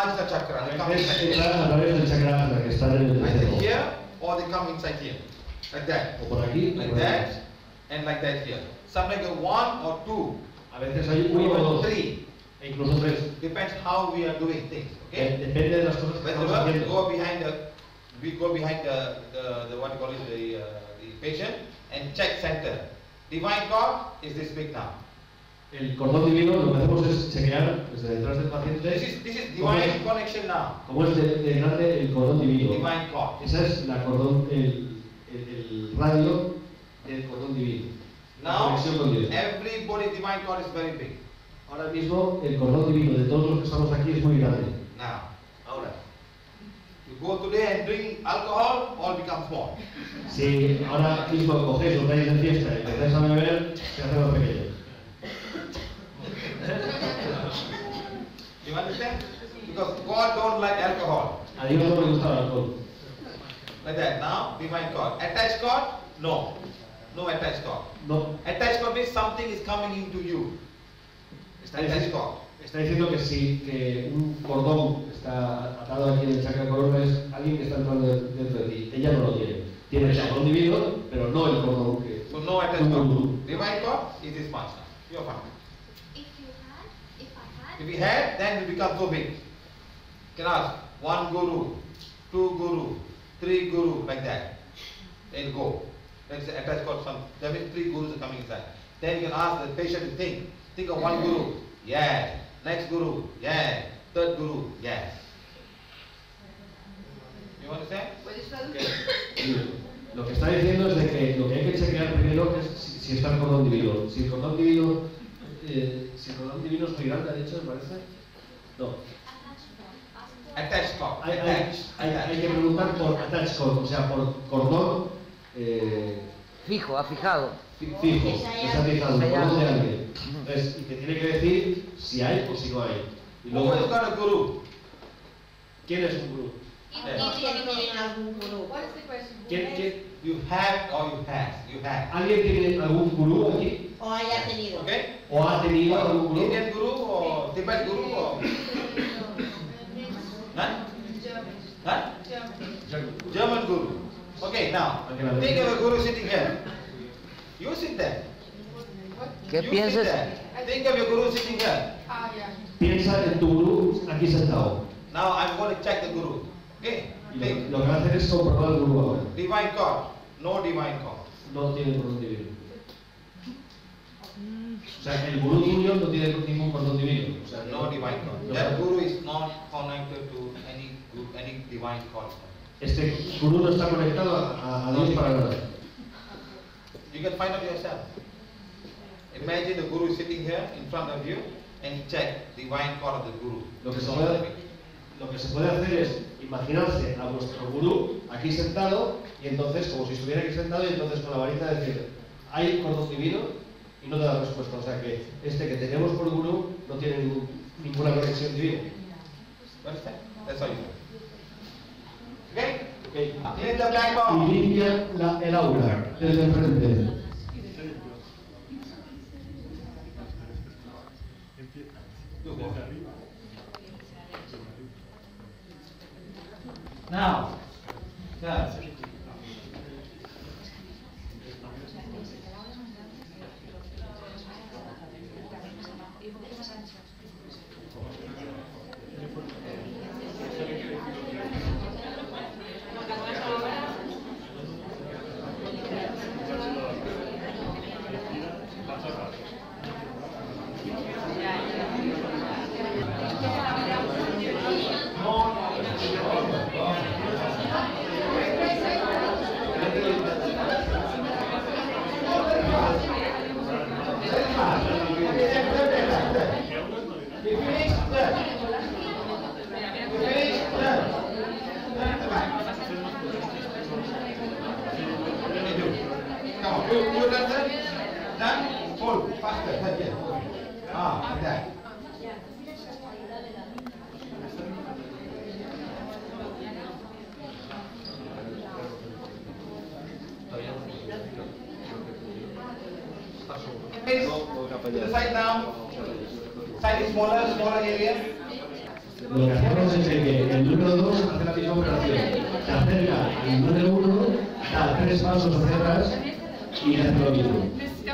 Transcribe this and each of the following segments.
the chakra. They come inside entra a través del chakra ajna, que está en el either tercero. here or they come inside here. Like that. O por aquí, Like o por aquí. that and like that here. Sometimes one or two, A veces hay or uno o even dos, three. e incluso tres. Depends how we are doing things. Okay? Depende de las cosas que estamos Whenever we haciendo. go behind the what you call it, the patient and check center. Divine cord is this big now. El cordón divino lo que hacemos es chequear desde detrás del paciente This is divine connection now. cómo es de grande el cordón divino. Divine cord. Esa es la cordón, el radio del cordón divino. La Now, conexión con Dios. everybody's divine cord is very big. Ahora mismo el cordón divino de todos los que estamos aquí es muy grande. Now, ahora, you go today and drink alcohol, all becomes small. Si ahora mismo cogéis, os dais de fiesta y empezáis a beber, se hace más pequeño. You understand? Because God don't like alcohol. A Dios no le gusta el alcohol. Like that. Now, divine cord. Attached cord? No. No attached cord. No. Attached cord means something is coming into you. Attached cord. Está diciendo que si que un cordón está atado aquí en el chakra corona es alguien que está entrando dentro de ti. Ella no lo tiene. Tiene el cordón divino, pero no el cordón que... So no attached cord. Divine cord is this much now. You're fine. If we had, then it becomes so big. You can ask one guru, two guru, three guru, like that. Then go. Let's say attached cord some. That means three gurus are coming inside. Then you can ask the patient to think. Think of one guru. Yes. Next guru. Yes. Third guru. Yes. You understand? Okay. Lo que está diciendo es de que lo que hay que chequear primero es si está el cordón divino. Si el cordón divino, es muy grande, de hecho, me parece. No. Attached cord. Hay que preguntar por attached cord, o sea, por cordón Fijo, afijado. fijo, que se ha fijado, el cordón de alguien. Entonces, y que tiene que decir si hay o si no hay. Y Who luego, has got a guru? ¿quién es un gurú? ¿Quién? You have or you has. You have. ¿Alguien tiene algún gurú aquí? O haya tenido. Okay? ¿O ha tenido algún gurú? Indian guru or Tibet guru or huh? Huh? German guru. Okay, now think of a guru sitting here. You sit there. ¿Qué You piensas? sit there. Think of your guru sitting here. Piensa en tu gurú aquí sentado. Now I'm going to check the guru. Okay? Y Think. lo que va a hacer es comprobar el gurú ahora. Divine cord. No divine cord. No tiene cordón divino. O sea, el gurú tuyo no tiene ningún cordón divino. O sea, No divine cord. That guru is not connected to any divine cord. Este gurú no está conectado a Dios para nada. You can find out yourself. Imagine the guru is sitting here in front of you and you check divine cord of the guru. Lo que se puede hacer es imaginarse a vuestro gurú aquí sentado y entonces, como si estuviera aquí sentado, y entonces con la varita decir, ¿hay cordón divino? Y no te da respuesta. O sea que este que tenemos por gurú no tiene ninguna conexión divina. Understand? That's all you do. Okay? Okay. Clean the black Y box. limpia el aura desde el frente. You go. Now, yeah. To the side now. Side is smaller area. lo que hacemos es que el número 2 hace la misma operación. Se acerca al número 1, da 3 pasos hacia atrás y hace lo mismo.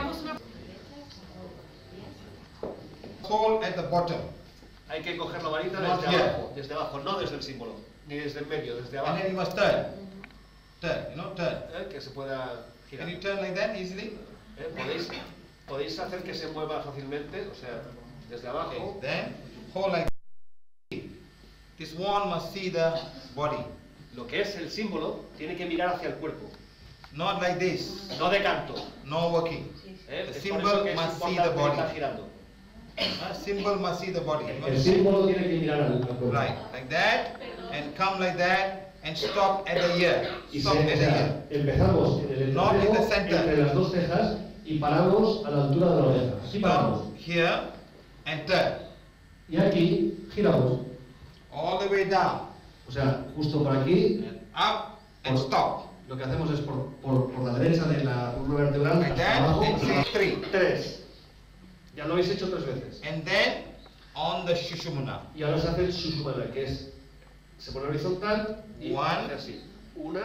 Hold at the bottom. Hay que coger la varita desde abajo, no desde el símbolo, ni desde el medio, desde And abajo. then you must turn. Turn, turn. Que se pueda girar. Can you turn like that easily? Podéis hacer que se mueva fácilmente, o sea, desde abajo. Okay. Then hold like this. This one must see the body. Lo que es el símbolo tiene que mirar hacia el cuerpo, Not like this. no de canto. No working. The The symbol must see the body. girando. Symbol must see the body. El símbolo tiene que mirar al cuerpo. Right, like that, and come like that, and stop at the ear. Y Stop at the ear. empezamos en el Not in the entrecejo, center. entre las dos cejas y paramos a la altura de la oreja. Aquí paramos. Stop here and turn. Y aquí giramos. All the way down. O sea, justo por aquí. And up and stop. Lo que hacemos es por la derecha de la columna vertebral Like hasta that, abajo. and say 3. 3. Ya lo habéis hecho 3 veces. And then on the Shushumna. Y ahora se hace el Sushumana, que es, se pone horizontal y One. hace así. 1,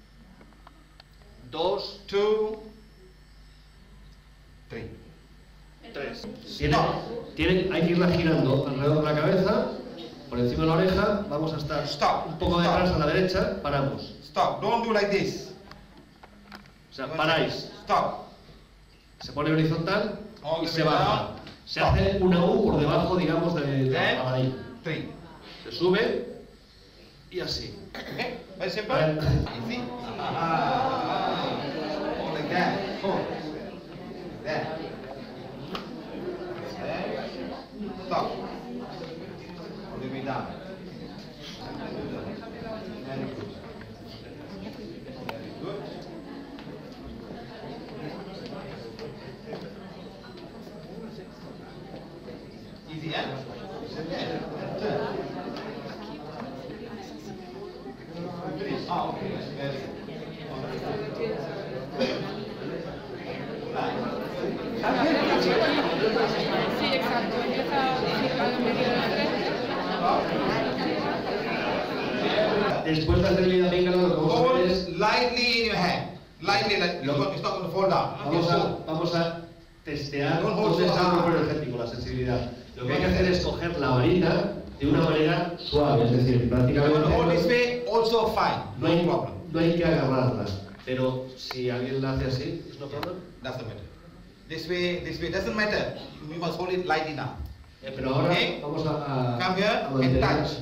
2, 2, 3. 3. Stop. Hay que irla girando alrededor de la cabeza, por encima de la oreja, vamos a estar Stop. un poco Stop. detrás a la derecha, paramos. Stop. Don't do like this. O sea, paráis. Stop. Se pone horizontal All y the se way baja. down. Se hace una U por debajo, digamos, de la Then paladín. 3. Se sube y así. Okay? Very simple. Right. Easy. Hold like that. Hold. Like that. Stop. All the way down. Very good. Very good. Easy, yeah? Ah, okay. Very good. Sí, exacto. Empieza a la medida de Después de hacer el ida píngala, lo que vamos a ver es... Hold lightly in your hand. Lightly, like it's not going to fall down. Vamos a testear Don't dónde hold so está el hard. cuerpo energético, la sensibilidad. Lo que hay que hacer es coger la varita de una manera suave, es decir, You want to hold this prácticamente way, also fine. No problem. no hay que agarrarla. Pero si alguien la hace así, ¿es no problem? Doesn't matter. This way doesn't matter. You must hold it lightly now. Pero ahora Okay. vamos a Come here and mantener- touch.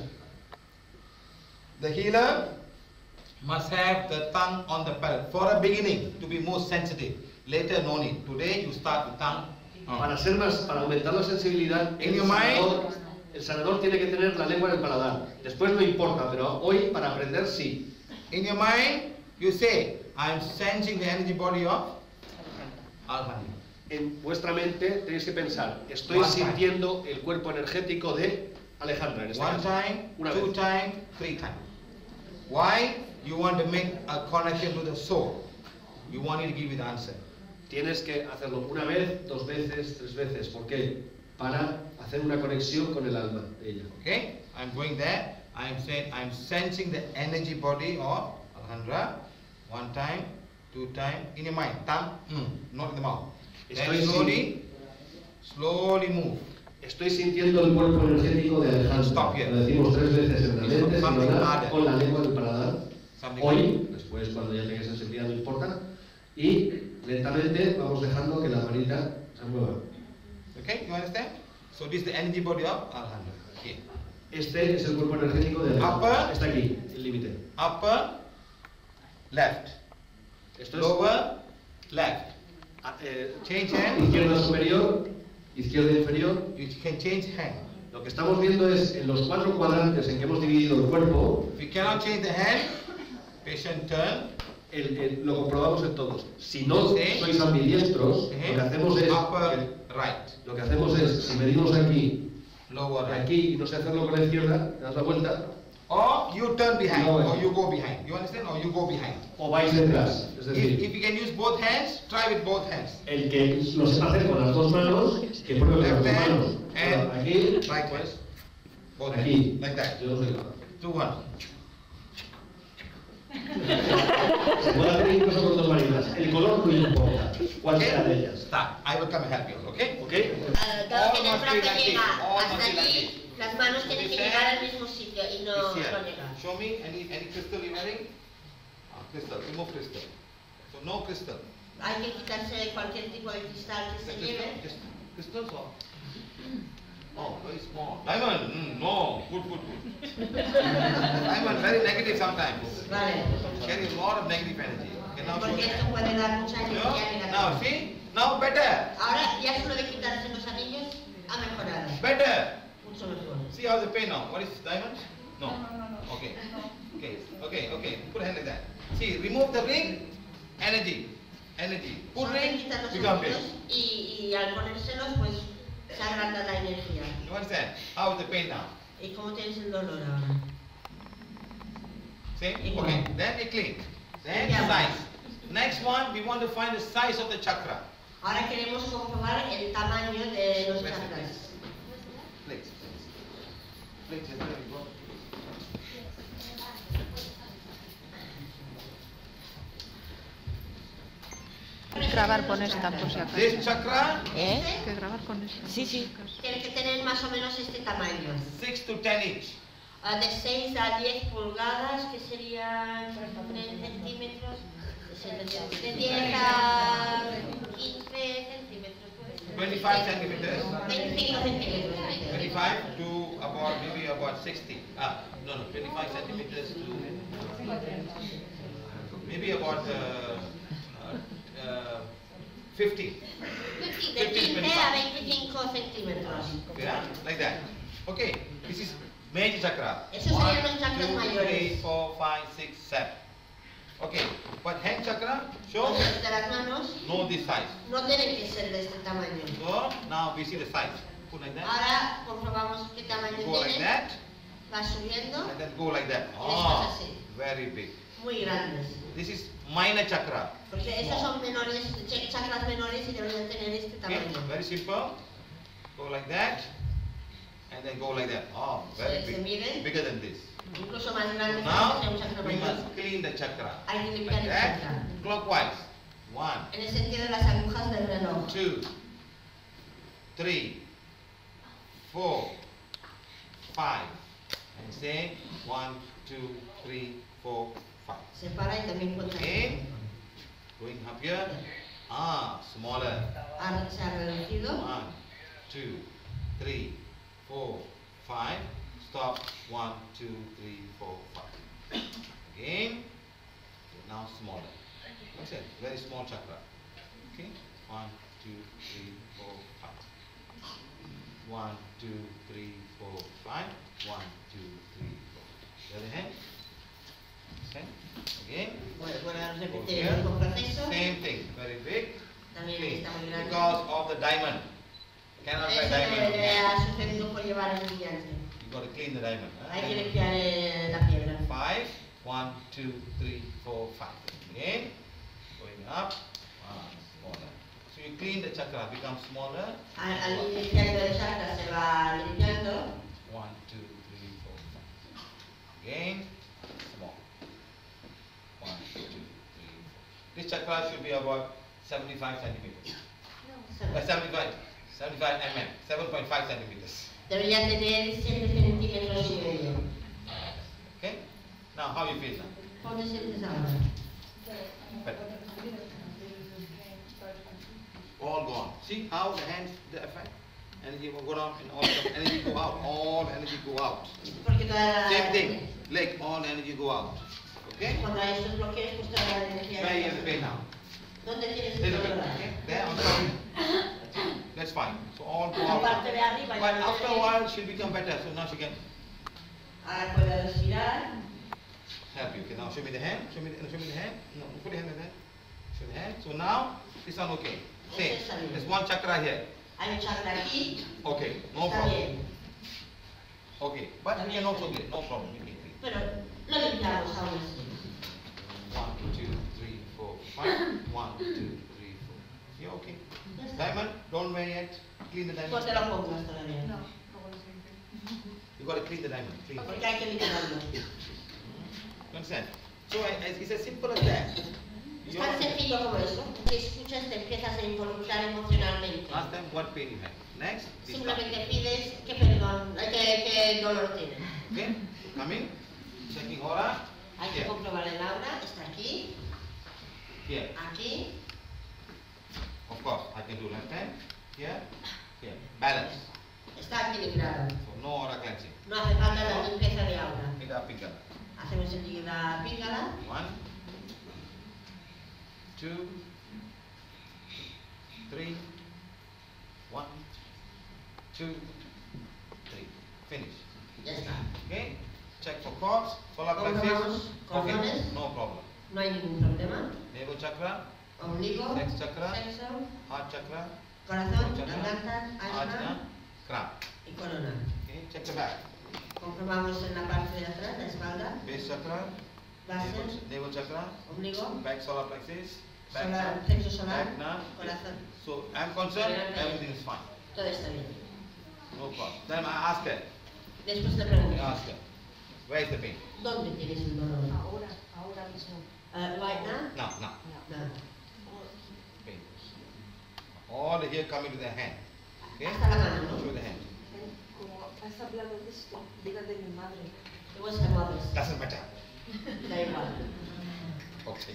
The healer must have the tongue on the palate for a beginning to be more sensitive. Later, no need. Today, you start with tongue. Para aumentar la sensibilidad, In your mind. el sanador tiene que tener la lengua en el paladar. Después no importa, pero hoy para aprender sí. In your mind, you say, I am sensing the energy body of Alhamdulillah. En vuestra mente tenéis que pensar, estoy One time. sintiendo el cuerpo energético de Alejandra. En este One caso. time, Una two vez. times, 3 times. Why? You want to make a connection to the soul. You want it to give you the answer. Tienes que hacerlo una vez, 2 veces, 3 veces. ¿Por qué? Para hacer una conexión con el alma de ella. Okay? I'm going there. I'm saying I'm sensing the energy body of Alejandra. 1 time, 2 times. In your mind, tongue, not in the mouth. Estoy Then slowly move. Estoy sintiendo el cuerpo energético de Alejandra. Stop here. Lo decimos 3 veces en la mente, Something sin hablar, harder. con la lengua en el paladar. Something Hoy, después cuando ya tenga sensibilidad no importa. Y lentamente vamos dejando que la varita se mueva. Okay? You understand? So this is the energy body of Alejandra. Here. Este es el cuerpo energético de Alejandra. Upper. Está aquí, el límite. Upper, left. Esto es Lower, left. Change hand. izquierda superior, izquierda inferior. You can change hand. Lo que estamos viendo es en los 4 cuadrantes en que hemos dividido el cuerpo, If you cannot change the hand, patient turn. lo comprobamos en todos. Si no Sí. sois ambidiestros, lo que hacemos es, Upper, right. si medimos aquí, Lower, right. aquí y no sé hacerlo con la izquierda, das la vuelta, Or you turn behind, No way. or you go behind. You understand? Or you go behind. o vais detrás. Es If decir, you can use both hands, try with both hands. el que lo sepa hacer con las 2 manos, que pruebe con las 2 Left hand manos. and Aquí, right pues, Both Aquí. hands. Like that. Yo no soy capaz. 2, 1. Se puede hacer incluso con dos varitas. El color no importa. ¿Cuál será de ellas? Start. I will come and help you, okay? ¿Ok? Dado que el Almost brazo like this. llega Almost hasta like aquí, this. las manos tienen que This llegar hand al mismo sitio y no is here. llega. Show me any crystal you're wearing. Crystal. Remove crystal. So no crystal. Hay que quitarse cualquier tipo de cristal que The se crystal? lleve. Just crystals or? Oh, very small. Diamond? No. Good. Diamond, very negative sometimes. Vale. Carry a lot of negative energy. Okay, now show Porque me. esto puede dar mucha No? energía Now negativa. see? Now better. Ahora ya solo de quitarse los anillos ha mejorado. Better. Mucho mejor. See how the pain now. What is diamond? No. Okay. Okay. Put a hand like that. See, remove the ring. Energy. Put Solo te ring. quitas los Become big. anillos y al ponérselos pues se agranda la energía. You understand? How is the pain now? ¿Y cómo tienes el dolor ahora? See? Igual. Okay. Then we clean. Then Yeah. size. Next one, we want to find the size of the chakra. Ahora queremos comprobar el tamaño de los chakras. Please. There you go. Grabar con esta, por si acaso. This chakra, ¿Eh? Que grabar con esta. Sí, sí. Tiene que tener más o menos este tamaño. 6 to 10 inch. De 6 a 10 pulgadas, que serían 3 centímetros. De 10 a 15 centímetros. puede ser. 25 centimeters. 25 centímetros. 25 to about maybe about 60. No, 25 centimeters to maybe about 50. De 15 a 25 centímetros. Yeah, like that. Okay, this is major chakra. Esos serían los chakras 1, 2, 3, mayores. 4, 5, 6, 7. Okay, but hand chakra, show Los de las manos no this size. no tienen que ser de este tamaño. So now we see the size. Put like that. Ahora comprobamos qué tamaño Go like tienen. that, Va subiendo, and then go like that. después así. Very big. Muy grandes. This is minor chakra. Porque estos son menores, chakras menores y deberían tener este Okay, tamaño. very simple. Go like that, and then go like that. Very Se big. mide. Bigger than this. Incluso más grandes Now que un chakra we mayor. must clean the chakra. Hay que limpiar Like el that, chakra. clockwise. 1, En el sentido de las agujas del reloj. 2, 3, 4, 5. And say 1, 2, 3, 4, 5. Se para y también cuenta. Okay. Going up here. Smaller. Se ha reducido. 1, 2, 3, 4, 5. Stop. 1, 2, 3, 4, 5. Again. Now smaller. That's it. Very small chakra. Okay. 1, 2, 3, 4, 5. 1, 2, 3, 4, 5. 1, 2, 3, 4. The other hand. Okay. Again. Bueno, a Go repetir here. el mismo proceso. Same thing. Very big. También Clean. está muy grande. Because of the diamond. Cannot buy Eso diamond. le ha sucedido por llevar el brillante. You got to clean the diamond. Hay que limpiar la piedra. 5, 1, 2, 3, 4, 5. Again, going up, smaller. So you clean the chakra, becomes smaller. Al limpiar el chakra se va limpiando. 1, 2, 3, 4, 5. Again, small. 1, 2, 3, 4. This chakra should be about 75 centimeters. 75 mm, 7.5 centimeters. Debería tener 7 centímetros y medio. Okay? Now, how you feel now? ¿Cómo te sientes ahora? Better. All gone. See how the hands, the effect? Energy will go down and all the energy go out. All energy go out. Porque toda Same thing. Leg, all energy go out. Okay? Cuando hay estos bloqueos, pues toda la energía. Where you have the pain now? ¿Dónde tienes el Little bit. dolor? Okay? There on top. That's fine. So all go La out. parte de arriba But ya no after a tiene. while she'll become better. So now she can Ahora puede respirar. help you. Okay, now show me the hand. Show me the hand. No, put your hand like that. Show the hand. So now this one okay. Same. There's one chakra here. Hay un chakra aquí. Okay, no Está problem. bien. Okay, but you can also get no problem. You can clean. Pero lo limpiamos aún así. 1, 2, 3, 4, 5. 1, 2, 3, 4. Yeah, okay. Ya está. Diamond, don't wear yet. Clean the Pues diamond. te lo pongas todavía. No, luego lo siento. You got to clean the diamond. Clean. Porque hay que limpiarlo. You understand? So it's as simple as that. Es tan sencillo como eso. Que escuchas, te empiezas a involucrar emocionalmente. Ask them what pain you have. Next. Please come. Simplemente pides que perdón, que dolor tienes. Okay? Coming. Checking aura. Hay que Here. comprobar el aura. Está aquí, Here. aquí. Of course, I can do left hand. Here. Here. Balance. Está equilibrado. So no aura cleansing. No hace falta la limpieza de aura. Pingala, pingala. Hacemos enseguida píngala. 1, 2, 3, 1, 2, 3. Finish. Ya está. Okay? Check for cords, solar Comprobamos plexus. Okay, cordones. no problem. No hay ningún problema. Navel chakra, Ombligo, sex chakra, sexo, heart chakra, corazón, chakra, garganta, ajna, asma crown. y corona. Okay, check the back. Comprobamos en la parte de atrás, la espalda, Base chakra, base, navel chakra, ombligo, back solar plexus, back solar, chakra, sexo solar, back nerve. corazón. So I'm concerned, everything is fine. Todo está bien. No problem. Then I ask her. Después le I pregunto, ask her. Where is the pain? ¿dónde tienes el dolor? Ahora mismo. Right now? No, no. No. Pain. All the hair coming to the hand. Okay? Hasta la mano, ¿no? Show the hand. Como has hablado de esto, diga de mi madre. It was her mother's. Doesn't matter. Da igual. Okay.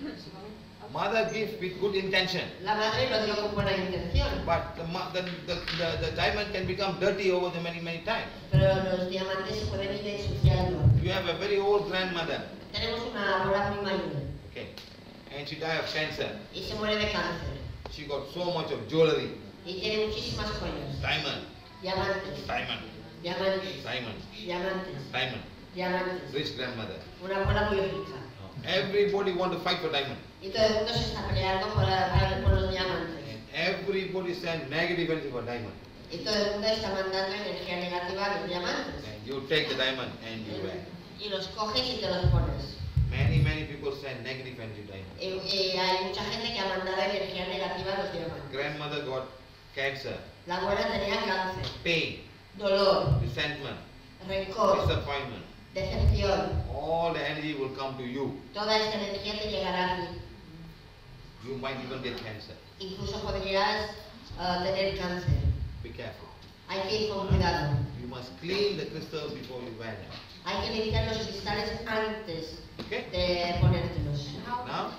Mother gives with good intention. La madre lo dio con buena intención, But the diamond can become dirty over the many times. pero los diamantes se pueden ir ensuciando. You have a very old grandmother. Tenemos una abuela muy mayor Okay. And she died of cancer. y se muere de cáncer She got so much of jewelry. y tiene muchísimas joyas, Diamond. diamantes, Diamond. diamantes, Diamond. diamantes, Diamond. diamantes. Rich grandmother. Una abuela muy rica. Everybody want to fight for diamond. Y todo el mundo se está peleando por los diamantes. And everybody send negative energy for diamond. Y todo el mundo está mandando energía negativa a los diamantes. And you take the diamond and you wear. Y los coges y te los pones. Many people send negative energy to diamond. Y hay mucha gente que ha mandado energía negativa a los diamantes. Grandmother got cancer, La abuela tenía cáncer, pain, dolor, resentment, rencor, disappointment. decepción. All the energy will come to you. Toda esta energía te llegará a ti. You might even get cancer. Incluso podrías tener cáncer. Be careful. Hay que ir con cuidado. You must clean the crystals before you wear them. Hay que limpiar los cristales antes Okay? de ponértelos. Now,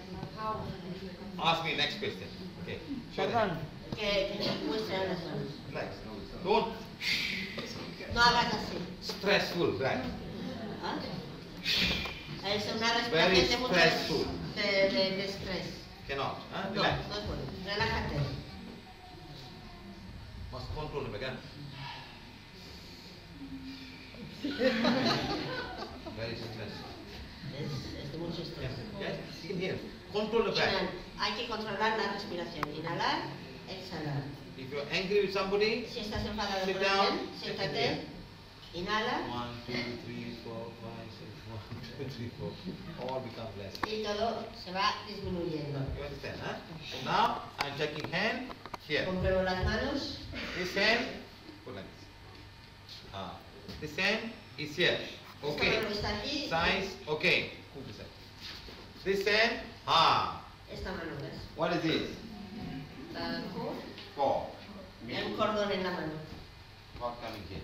ask me next question. Okay. Show the Perdón. hand. Que muestran las manos. Relax. Don't No hagas así. stressful. Right. ¿Ah? Es una Very respiración de mucho stressful. de estrés. Cannot. Huh? No, Relax. no es bueno. Relájate. Must control the back. Very stressful. Es de mucho Yes. estrés. Yes. You can hear. Control the breath. Hay que controlar la respiración. Inhalar, exhalar. If you're angry with somebody, Si estás enfadado Sit con down. alguien, siéntate. Inhala 1, 2, 3, 4, 5, 6, 1, 2, 3, 4, all become less. y todo se va disminuyendo. You understand, huh? So now I'm checking hand here. Compruebo las manos. This hand, put like this. This hand is here. Esta Okay. mano está aquí. Size, okay. Put this hand. This hand, Esta mano, ¿ves? what is this? Cord. 4. Hay un cordón en la mano. Cord coming here.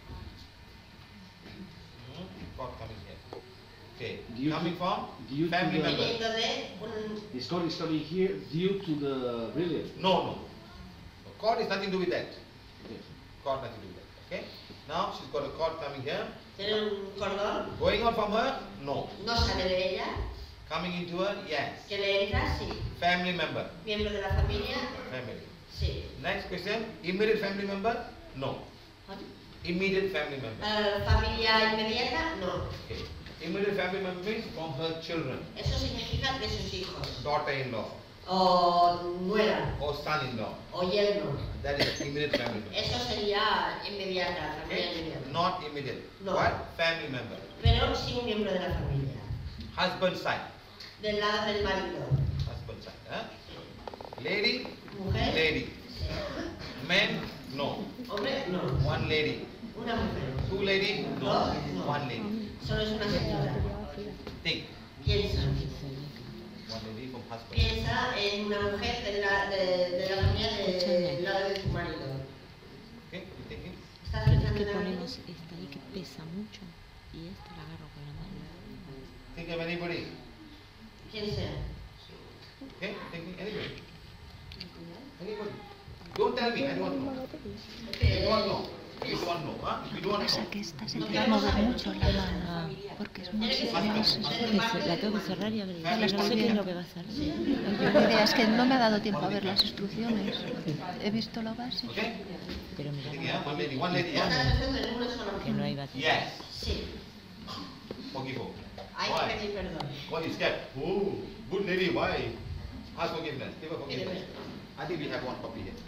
Cord coming here. Okay. Due Coming to- from due to family the- member. Viniendo de un... This cord is coming here due to the brilliant. No. Cord is nothing to do with that. Yes. Cord nothing to do with that. Okay. Now she's got a cord coming here. Tiene un cordón. Going out from her? No. No sale de ella. Coming into her? Yes. Que le entra, sí. Family member. Miembro de la familia, Family. sí. Next question. Immediate family member? No. Immediate family member. Familia inmediata, no. Okay. Immediate family member means from her children. Eso significa de sus hijos. Daughter-in-law. O nuera. Or son-in-law. O yerno. That is immediate family member. Eso sería inmediata, familia Okay? inmediata. Not immediate. No. What? Family member. Pero sí un miembro de la familia. Husband side. Del lado del marido. Husband side. Huh? Lady? Mujer. Lady. Sí. Men? No. Hombre, no. One lady. Una mujer. Two ladies? No. One lady. Solo es una señora. Think. Piensa. One lady from husband. Piensa en una mujer de la familia del lado de tu marido. Okay, you thinking? ¿Estás Que pensando en algo? ponemos esta ahí que pesa mucho y esta la agarro con la mano. Think of anybody. ¿Quién sea? Okay, thinking anybody. Anybody. Don't tell me, I don't know. You don't know. You don't know, huh? You don't Pasa know. que esta se tiene que mover mucho la mano porque es muy la tengo que cerrar y abrir. No sé qué es lo que va a hacer. La idea es que no me ha dado tiempo a ver las instrucciones. He visto lo básico. Okay? Pero Thinking, mira, yeah? One lady, ¿Estás yeah? pensando en una sola que no mujer? hay batería. Yes. Sí. Forgive her. Hay Why? que pedir perdón. Why you scared? Oh, good lady, why? Ask forgiveness. Give her forgiveness. I think we have one copy here.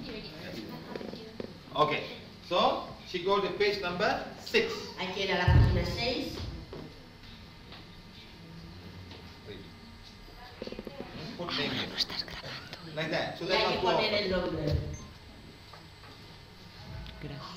Okay, so she go to page number 6. Hay que ir a la página 6. Put name here. No estás grabando. Like that. So Y that hay must que go poner up. el nombre. Gracias.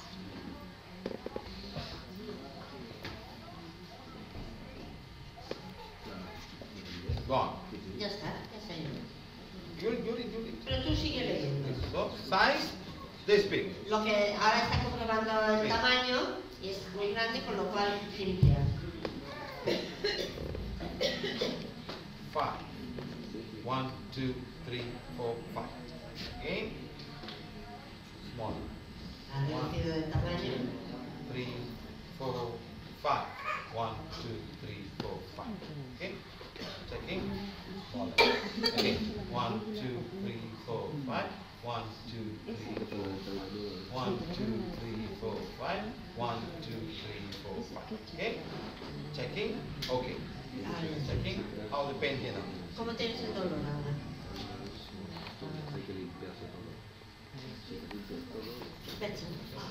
Gone. Ya está, ya se ha ido. Good. Pero tú sigue leyendo. So size this big. Lo que ahora está comprobando el Sí. tamaño y es muy grande, con lo cual limpia. 5. 1, 2, 3, 4, 5. Again. Small. Ha reducido el tamaño. 3, 4, 5. 1, 2, 3, 4, 5. Okay. Checking. Smaller. Okay. 1, 2, 3, 4, 5. 1, 2, 3, 4, 5. 1, 2, 3, 4, 5. 1, 2, 3, 4, 5. Okay. Checking. Okay. Checking. How the pain here now? ¿Cómo tienes el dolor ahora? Pecho.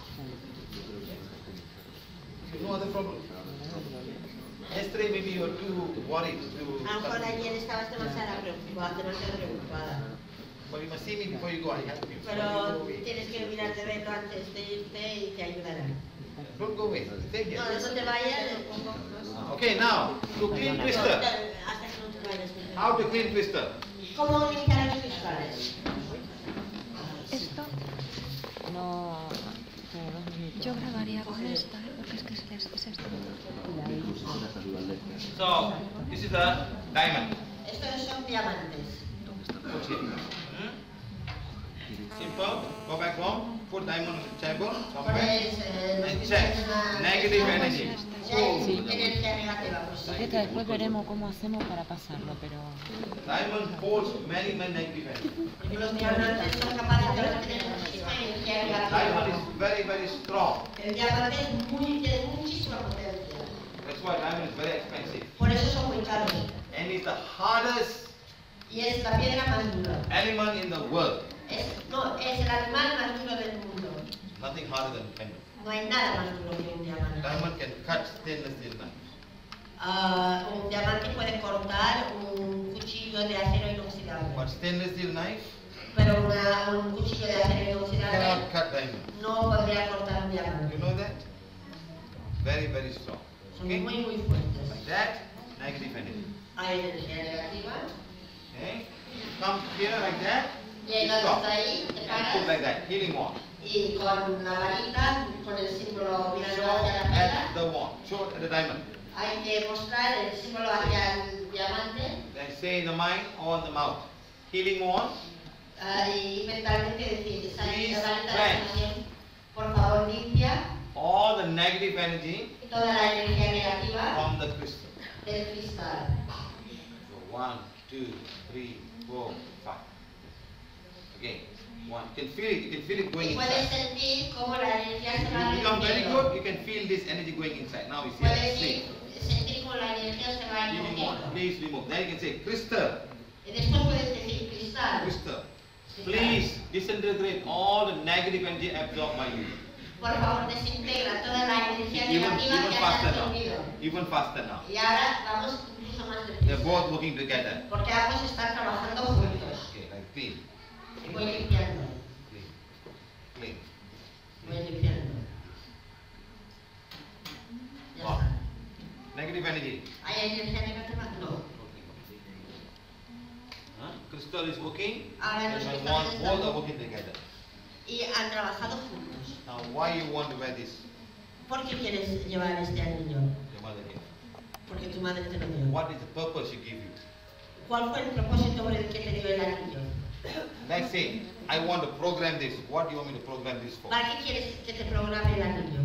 No other problem. Yesterday maybe you were too worried. A lo mejor ayer estabas demasiado preocupada. But you must see me before you go. I help you. Pero tienes que mirar de verlo antes de irte y te ayudará. Don't go away. Stay here. No, no te vayas, le pongo más. Okay, now to clean No, twister. hasta que no te vayas. How to clean twister? ¿Cómo limpiar los cristales? Esto No. Pero 2 minutos. yo grabaría con esta, porque es que es esto. So this is a diamond. Estos son diamantes. Put here. Simple. Go back home. Put diamond on the table somewhere Pones and check negative energy. energía negativa. Pues, Esta después veremos cómo hacemos para pasarlo, pero Diamond holds many negative energy. los diamantes son capaces de retener muchísima energía Diamond negativa. is very strong. El diamante tiene muchísima potencia. That's why diamond is very expensive. Por eso son muy caros. And it's the hardest Y es la piedra más dura. element in the world. Es el animal más duro del mundo. Nothing harder than diamond. No hay nada más duro que un diamante. Diamond can cut stainless steel knife. Un diamante puede cortar un cuchillo de acero inoxidable. But stainless steel knife Pero un cuchillo de acero inoxidable cannot cut diamond. no podría cortar un You diamante. know that? Very strong. Son Okay? muy fuertes. Like that, negative energy. Hay energía negativa. Okay? Come here like that. Llegas Stop. hasta ahí, te And put paras like that. Healing wand. y con la varita, con el símbolo mirando Show hacia la at piedra, the wand. Show at the diamond. hay que mostrar el símbolo hacia el diamante Then say in the mind or in the mouth. Healing wand. y mentalmente decir, esa Please varita de cleanse. sanación, por favor limpia All the negative energy toda la energía negativa from the crystal. del cristal. So 1, 2, 3, 4, 5. Again. 1. You can feel it going Y puedes inside. sentir cómo la energía se va You become very reduciendo. good, you can feel this energy going inside. Now we see Puedes it. sentir cómo la energía se va Healing wand. reduciendo. Please remove. Then you can say crystal. Y después puedes decir cristal. Crystal. Please disintegrate all the negative energy absorbed by you. Por favor, desintegra toda la energía Even negativa que has faster absorbido. now. Even faster now. Y ahora vamos incluso más They're deprisa. both working together. Porque ambos están trabajando juntos. Okay, like clean. Voy limpiando. Clean. Clean. Voy limpiando. Negative energy. ¿Hay energía negativa? No. Crystal is working. Ahora and los both cristales are working together. y han trabajado juntos. Now, why you want to wear this? ¿Por qué quieres llevar este anillo? Your mother gave. Porque tu madre te lo dio. What is the purpose she gave you? ¿Cuál fue el propósito por el que te dio el anillo? Let's say I want to program this. What do you want me to program this for? ¿Para qué quieres que te programe el anillo?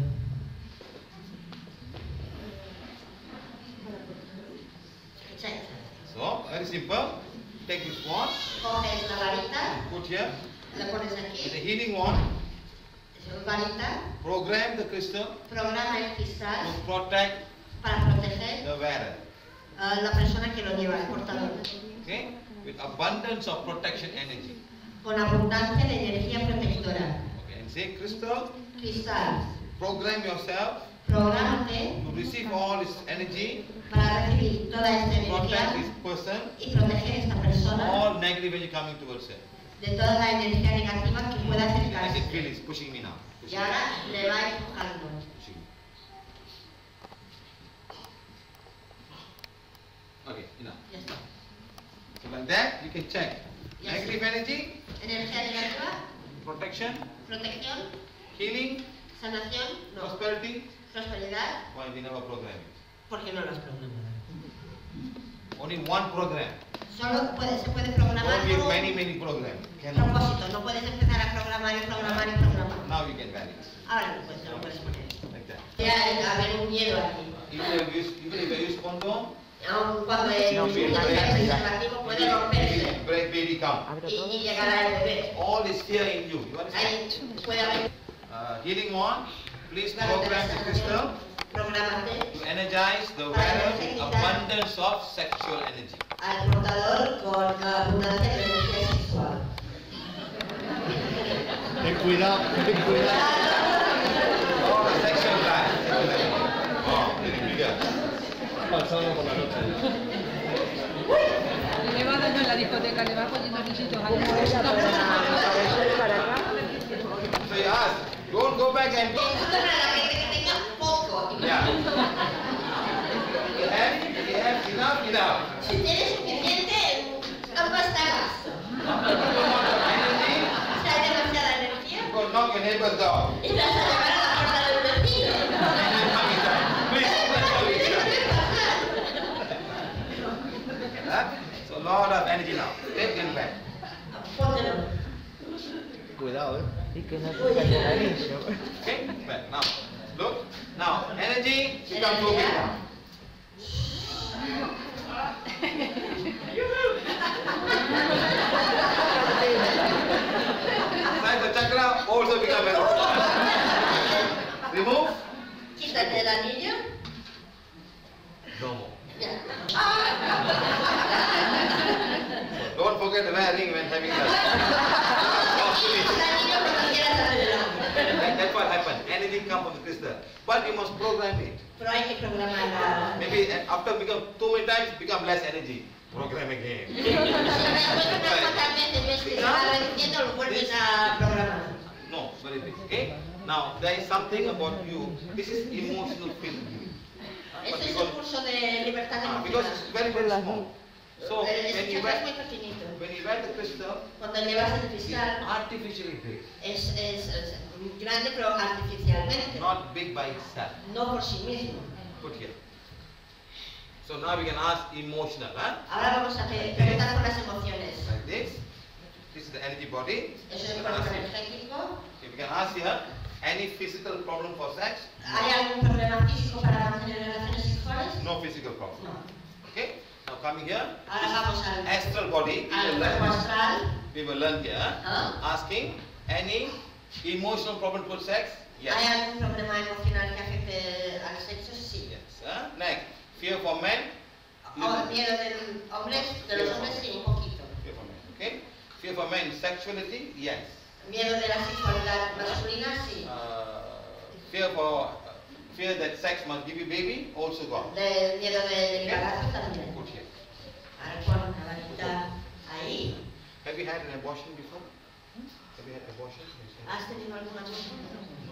So, very simple. Take this one, Coges la varita, put here. la pones It's a aquí, healing one. es varita, Program the crystal programa el cristal to protect para proteger the wearer. a la persona que lo lleva, el portador, Okay? With abundance of protection energy. con abundancia de energía protectora. Okay. And say, crystal, Cristal, program yourself prográmate to receive all this energy, para recibir toda esta protect this energía person, y proteger a esta persona all negative energy coming towards her. de toda la energía negativa que pueda I can feel acercarse. it's pushing me now. Y ahora le va empujando. Pushing me. Okay, enough. Ya está. So like that, you can check. Yes. Negative energy, Energía negativa, protection, protección, healing, sanación, no. prosperity. Prosperidad, Why we never program it? porque no las programado. Only one program. Solo se puede programar Don't give con many, un many programs. Cannot. propósito. No puedes empezar a programar y programar y programar. Now you can vary it. Ahora no puedes, no puedes poner. Like that. Ya haber un miedo aquí. Even if I use condom, Aun cuando el preservativo puede romperse break baby come. y llegar al bebé. All is here in you. You understand? Ahí puede haber Healing one, please una program the crystal Prográmate to energize the wearer with abundance of sexual energy. al portador con abundancia de energía sexual. Ten cuidado, ten cuidado. Oh, sexual drive. Oh, very bigger. Pasado por la noche. Le va dando en la discoteca, le va poniendo richitos al So you ask, don't go back and Para la gente que tenga poco. yeah. You have enough. Si tienes suficiente, no basta gasto. Energy, Si hay demasiada energía, go knock your neighbor's door. y vas a llevar a la puerta del vecino. Please, huh? So lot of energy now. Take them back. Póntelo. Cuidado, Okay? Back. Now, look. Now, energy become too big now. Like the chakra also become very remove. Quítate el anillo. No more. Ya. Don't forget to wear a ring when having that. El anillo cuando quieras arreglarlo. That's what happened. Energy comes from the crystal. But you must program it. Pero hay que programarla. Maybe after become too many times, become less energy. Program again. Después de unas cuantas veces ves que se va reduciendo, lo vuelves a programar. No, very big. Okay? Now, there is something about you. This is emotional feeling. Este es el curso de libertad Because emocional. it's very, very small. So, Ese when you chakra es muy wear, pequeñito. when you wear the crystal, Cuando llevas el it's cristal artificially big. es grande pero artificialmente, Not big by itself. no por sí mismo. Put here. So now we can ask emotional, huh? Ahora vamos a preguntar por las emociones. Like this. This is the energy body. Eso es We el can ask cuerpo here. energético. Okay, we can ask here, any physical problem for sex? ¿Hay algún problema físico para mantener relaciones sexuales? No physical problem. No. Okay? Now coming here, Ahora vamos al astral body. cuerpo astral. We will learn here. Ah. Asking, any emotional problem for sex? Yes. ¿Hay algún problema emocional que afecte al sexo? Sí. Yes. Next, fear for men? O miedo de los hombres, sí, un poquito. Fear for men. Okay? Fear for men, sexuality? Yes. Miedo de la sexualidad masculina, sí. Fear that sex must give you baby? Also gone. Del miedo del embarazo también. Put here. Ahora pon la varita ahí. Have you had an abortion before? Have you had abortion? ¿Has tenido alguna cosa?